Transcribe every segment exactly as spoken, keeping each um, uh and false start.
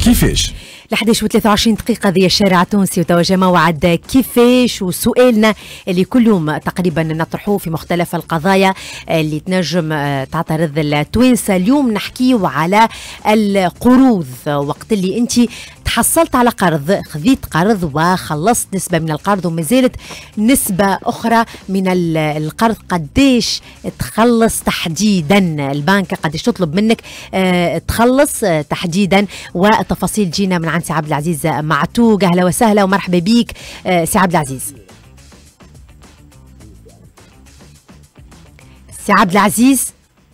كيفاش؟ الحادية وثلاثة وعشرين دقيقة ذي الشارع التونسي وتوجه موعد كيفاش، وسؤالنا اللي كل يوم تقريبا نطرحوه في مختلف القضايا اللي تنجم تعترض التوانسة. اليوم نحكيو على القروض، وقت اللي انت تحصلت على قرض، خذيت قرض وخلصت نسبة من القرض ومازالت نسبة أخرى من القرض، قديش تخلص تحديدا؟ البنك قديش تطلب منك اه تخلص اه تحديدا؟ والتفاصيل جينا من عند سي عبد العزيز معتوق. أهلا وسهلا ومرحبا بيك اه سي عبد العزيز. سي عبد العزيز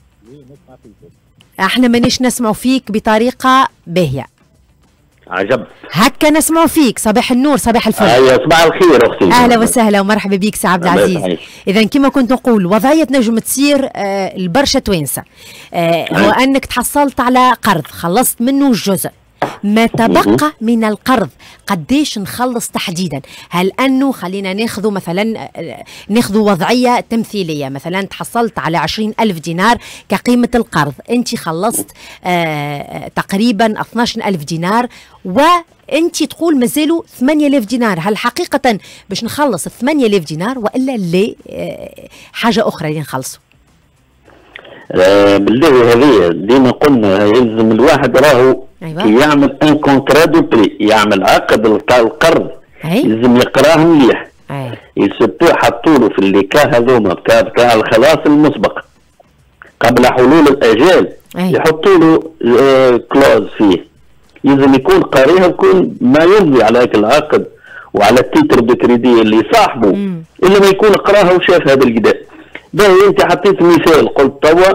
احنا مانيش نسمعوا فيك بطريقة باهية. عجب هكا نسمعوا فيك. صباح النور، صباح الفل. ايوه صباح الخير اختي. اهلا وسهلا ومرحبا بك سي عبد العزيز. اذا كما كنت نقول وضعيه نجم تصير آه البرشا توانسه آه هو انك تحصلت على قرض، خلصت منه جزء، ما تبقى من القرض قديش نخلص تحديدا؟ هل انه خلينا ناخذ مثلا ناخذ وضعيه تمثيليه، مثلا تحصلت على عشرين ألف دينار كقيمه القرض، انت خلصت آه تقريبا اثناش ألف دينار، وانت تقول مازالوا ثمانية آلاف دينار، هل حقيقه باش نخلص ثمانية آلاف دينار والا لا آه حاجه اخرى اللي نخلصوا؟ آه بالله هذه ديما قلنا يلزم الواحد راهو أيوة. يعمل ان كونترا دو بري، يعمل عقد القرض لازم يقراه مليح. يسبو حطوا له في الليكا هذوما بتاع بتاع الخلاص المسبق قبل حلول الاجال، يحطوا له آه كلوز فيه، لازم يكون قاريها، يكون ما يمضي على هيك العقد وعلى التيتر دو كريدي اللي صاحبه، الا ما يكون قراها وشاف هذا القداء. باهي انت حطيت مثال، قلت توا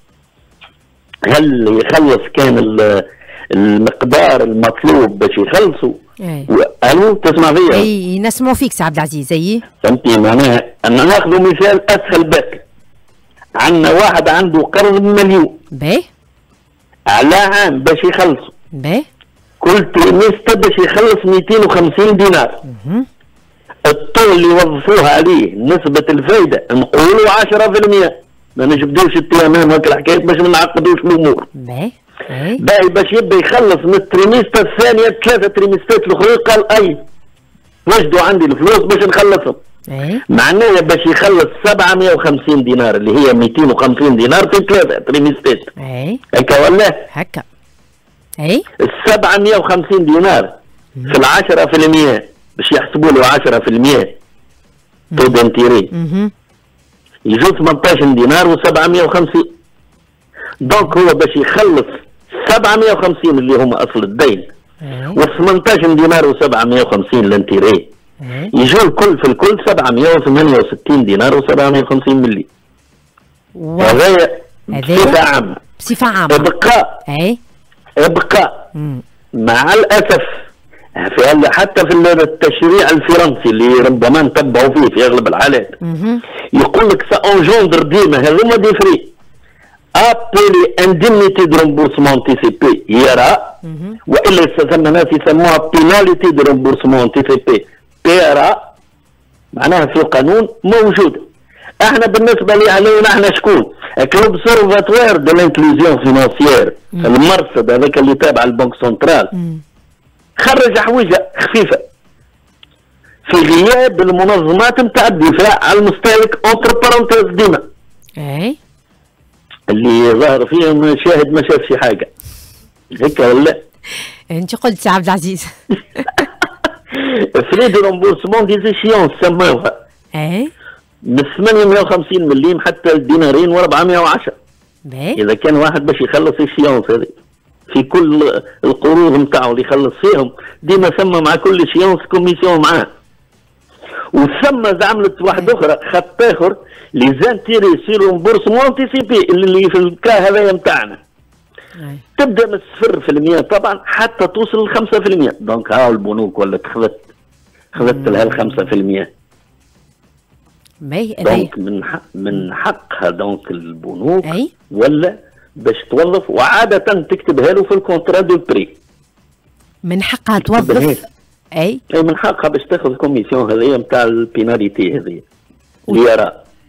هل يخلص كان المقدار المطلوب باش يخلصوا؟ الو تسمع فيا؟ اي نسمعوا فيك سي عبد العزيز. اي فهمتي معناها ان ناخذ مثال اسهل باك. عندنا واحد عنده قرض بمليون باهي على عام باش يخلصوا، باهي كل تريمستر باش يخلص مئتين وخمسين دينار. الطول اللي وظفوها عليه نسبة الفايدة نقولوا عشرة في المئة، ما نجبدوش التمام هاك الحكايات باش ما نعقدوش الأمور. باهي باهي باش يبدا يخلص من التريمستر الثانية ثلاثة تريمسترات الأخرى، قال أي وجدوا عندي الفلوس باش نخلصهم. معناها باش يخلص سبعمئة وخمسين دينار اللي هي مئتين وخمسين دينار في ثلاثة تريمسترات. هكا ولا؟ هكا. اي ال سبعمئة وخمسين دينار في العشرة في المئة باش يحسبوا له عشرة في المئة تو دانتيري يجوز ثمنطاش دينار و سبعمئة وخمسين. دونك هو باش يخلص سبعمئة وخمسين اللي هما اصل الدين و ثمنطاش دينار و سبعمئة وخمسين لانتيري، يجوا الكل في الكل سبعمئة وثمانية وستين دينار و سبعمئة وخمسين ملي. هذايا بصفة عامة. بصفة عامة. ابقى اي ابقى مع الاسف في حتى في التشريع الفرنسي اللي ربما نتبعوا فيه في اغلب الحالات يقول لك سانجوندر ديما هذوما دي فري ابولي انديمنيتي دو رومبورسمون انتيسيبي يرى، والا ثم ناس يسموها بيناليتي دو رومبورسمون انتيسيبي بيرا، معناها في القانون موجوده. احنا بالنسبه لي علينا احنا شكون؟ لوبسيرفاتوار دو لانكلوزيون فينانسيير، المرصد هذاك اللي تابع البنك سنترال خرج حويجه خفيفه في غياب المنظمات نتاع الدفاع على المستهلك اونتر بارونتيز ديما. اي اللي ظهر فيهم شاهد ما شافش حاجه. هيك ولا؟ انت قلت سي عبد العزيز. فري دو رومبورسمون دي زيشيونس سموها. اي من ثمانمئة وخمسين مليم حتى الدينارين و أربعمئة وعشرة. باهي اذا كان واحد باش يخلص الشيونس هذه في كل القروض نتاعو اللي يخلص فيهم ديما ثم مع كل شيونس كوميسيون معاه. وثم عملت واحده اخرى خط اخر لي زانتيري سي رومبورسمون انتيسيبي اللي في الكا هذايا نتاعنا تبدا من صفر في المية طبعا حتى توصل ل خمسة في المية. دونك هاو البنوك ولا خذت خذت لها ال خمسة في المية. دونك من حق من حقها دونك البنوك أي. ولا باش توظف وعاده تكتبها له في الكونترا دو بري، من حقها توظف. اي اي من حقها باش تاخذ الكوميسيون هذيا نتاع البيناليتي هذيا اللي يرى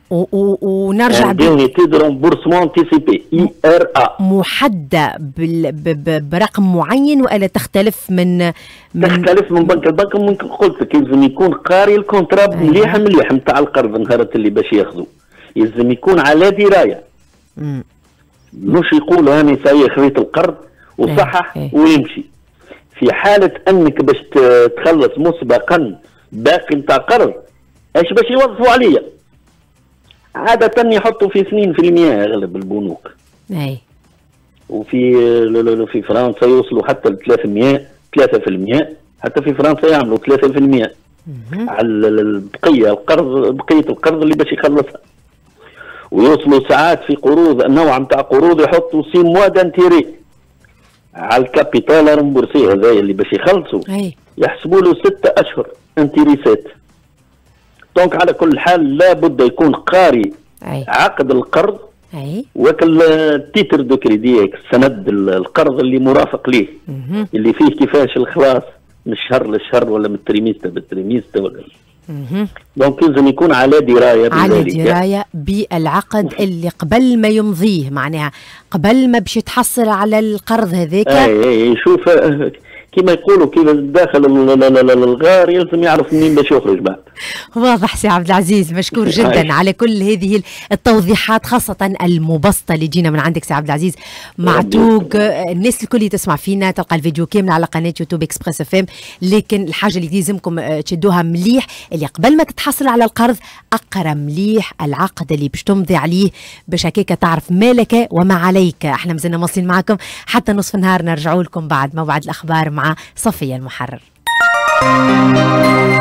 ونرجع اندينيتي دو رومبورسمون انتيسيبي اي ار ا محدده برقم معين ولا تختلف من من تختلف من بنك لبنك. ممكن قلت لك لازم يكون قاري الكونترا مليح مليح نتاع القرض نهارت اللي باش ياخذوا، لازم يكون على درايه. امم مش يقول هاني ساي خذيت القرض وصحح ايه. ويمشي. في حاله انك باش تخلص مسبقا باقي نتاع قرض ايش باش يوظفوا عليا؟ عادة يحطوا في اثنين بالمئة اغلب البنوك. اي وفي في فرنسا يوصلوا حتى ل ثلاثمئة ثلاثة بالمئة، حتى في فرنسا يعملوا ثلاثة بالمئة على البقية القرض، بقية القرض اللي باش يخلصها. ويوصلوا ساعات في قروض نوع نتاع قروض يحطوا سي موا دانتيري على الكابيتال رمبورسي هذا اللي باش يخلصوا يحسبوا له ستة اشهر انتيريسات. دونك على كل حال لابد يكون قاري أي. عقد القرض اي وكل التيتر دو كريدي السند القرض اللي مرافق ليه مه. اللي فيه كيفاش الخلاص من الشهر للشهر ولا من التريميستا بالتريميستا ولا دونك لازم يكون على درايه على درايه بالعقد اللي قبل ما يمضيه، معناها قبل ما باش يتحصل على القرض هذاك. اي اي شوف كما يقولوا كيف داخل الغار يلزم يعرف منين باش يخرج بعد. واضح سي عبد العزيز، مشكور جدا على كل هذه التوضيحات خاصة المبسطة اللي جينا من عندك سي عبد العزيز معتوق. الناس الكل اللي تسمع فينا تلقى الفيديو كامل على قناة يوتيوب اكسبريس اف ام، لكن الحاجة اللي يلزمكم تشدوها مليح اللي قبل ما تتحصل على القرض اقرا مليح العقد اللي باش تمضي عليه باش هكاك تعرف ما لك وما عليك. احنا مازلنا مواصلين معكم حتى نصف النهار، نرجعوا لكم بعد موعد الاخبار مع صفية المحرر.